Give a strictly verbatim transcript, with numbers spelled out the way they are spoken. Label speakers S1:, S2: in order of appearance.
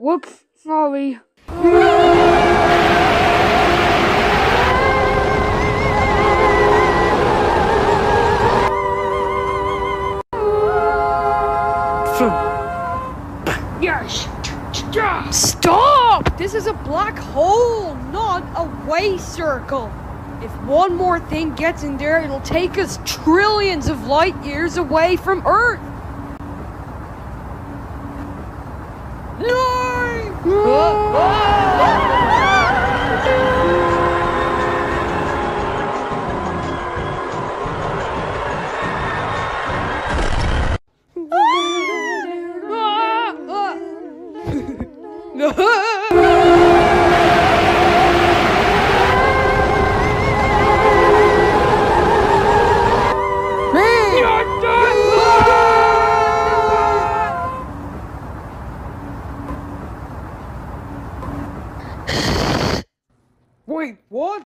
S1: Whoops, sorry.
S2: Yes!
S3: Stop! This is a black hole, not a way circle. If one more thing gets in there, it'll take us trillions of light years away from Earth.
S2: Wait, what?